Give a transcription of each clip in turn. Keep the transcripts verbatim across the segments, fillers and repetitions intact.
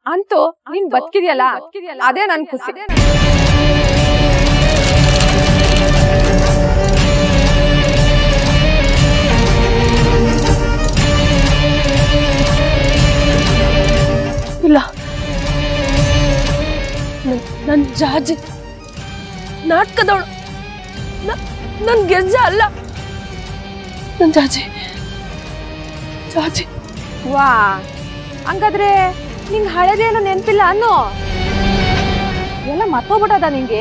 ಅಂತೂ ನೀನ್ ಬದುಕಿದ್ಯಲ್ಲ ಅದೇ ನನ್ ಖುಷಿ. ಇಲ್ಲ, ನನ್ ಜಾಜಿ ನಾಟಕದವಳು, ನನ್ ಗೆಜ್ಜ ಅಲ್ಲ, ನನ್ ಜಾಜಿ ಜಾಜಿ. ವಾ, ಹಂಗಾದ್ರೆ ನಿಂಗ್ ಹಳೆದೇನು ನೆನ್ಪಿಲ್ಲ ಅನ್ನೋ? ಎಲ್ಲ ಮರ್ತೋಗ್ಬಿಟ್ಟದ ನಿಂಗೆ?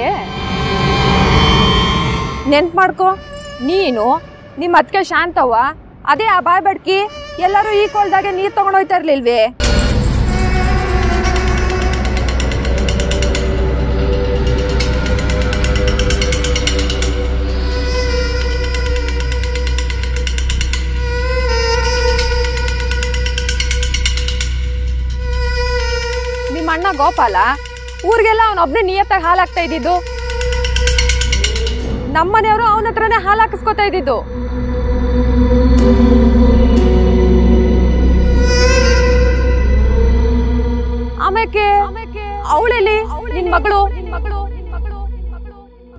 ನೆನ್ಪ್ ಮಾಡ್ಕೊ, ನೀನು ನಿಮ್ಮ ಅದ್ಕೆ ಶಾಂತವ್ವ ಅದೇ ಆ ಬಾಯ್ ಬಡ್ಕಿ ಎಲ್ಲರೂ ಈ ಕೋಲ್ದಾಗೆ ನೀರ್ ತಗೊಂಡ್ ಹೋಯ್ತಾ ಇರ್ಲಿಲ್ವೇ? ನಿಮ್ಮ ಅಣ್ಣ ಗೋಪಾಲ ಊರಿಗೆಲ್ಲ ಅವನೊಬ್ನೇ ನಿಯತ್ತಾಗಿ ಹಾಲು ಹಾಕ್ತಾ ಇದ್ದಿದ್ದು. ನಮ್ಮನೆಯವರು ಅವನ ಹತ್ರನೇ ಹಾಲು ಹಾಕಿಸ್ಕೊತಾ ಇದ್ದಿದ್ದು. ಆಮೇಲೆ ಅವಳೆಲ್ಲಿ ನಿನ್ ಮಗಳು? ನಿನ್ ಮಗಳು ನಿನ್ ಮಗಳು ನಿನ್ ಮಗಳು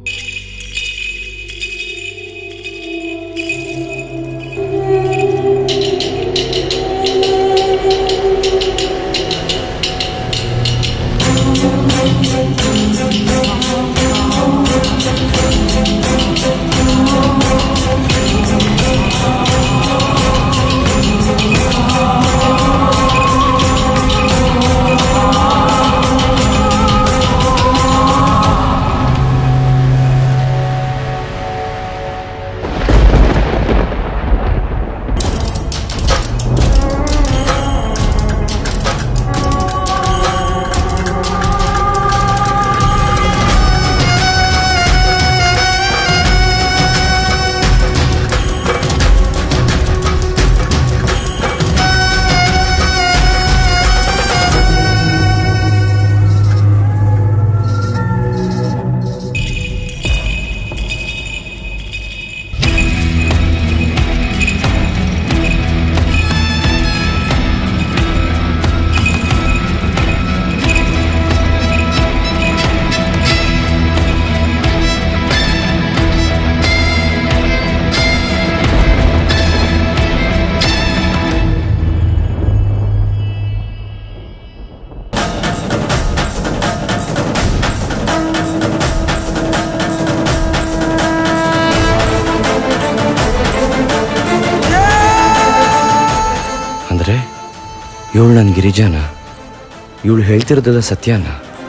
ಇವಳು ನನ್ನ ಗಿರಿಜಾನ? ಇವಳು ಹೇಳ್ತಿರೋದಲ್ಲ ಸತ್ಯನ?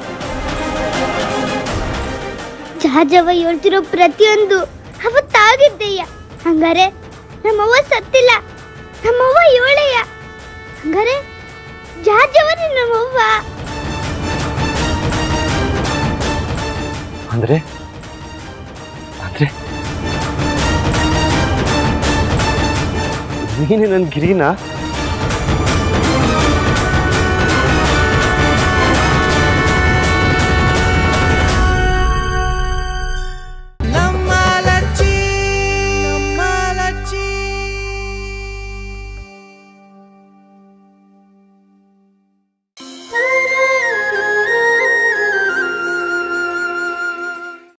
ಜಾಜವ ಹೇಳ್ತಿರೋ ಪ್ರತಿಯೊಂದು ಅವತ್ತಾಗಿದ್ದಯ್ಯ. ಹಂಗಾರೆ ನಮ್ಮವ್ವ ಸತ್ತಿಲ್ಲ, ನಮ್ಮವ್ವ ಇವಳೆಯ. ಹಂಗಾರೆ ಜಾಜವನೇ ನಮ್ಮವ್ವ. ಅಂದ್ರೆ ಅಂದ್ರೆ ನೀನು ನನ್ನ ಗಿರಿನಾ?